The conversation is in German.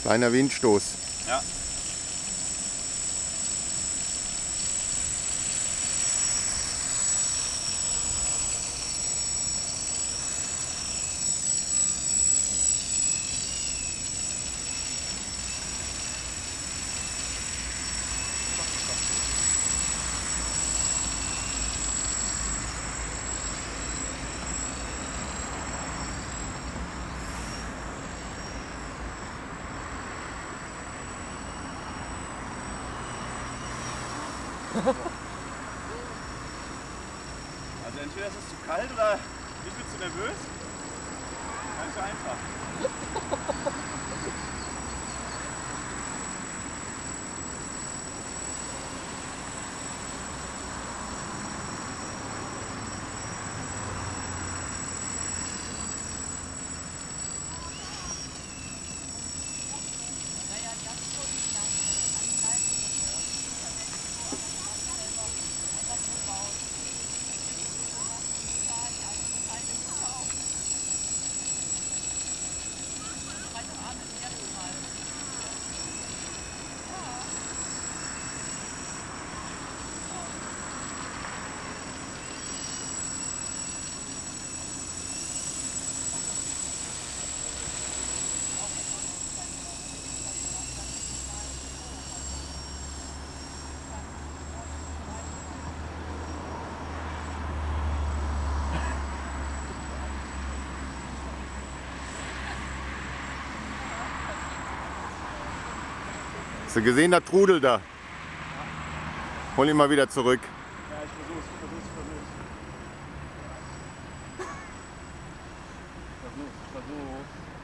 Kleiner Windstoß. Ja. Also entweder ist es zu kalt oder ich bin zu nervös. Gar nicht so einfach. Hast du gesehen, der Trudel da? Hol ihn mal wieder zurück. Ja, ich versuch's. Versuch.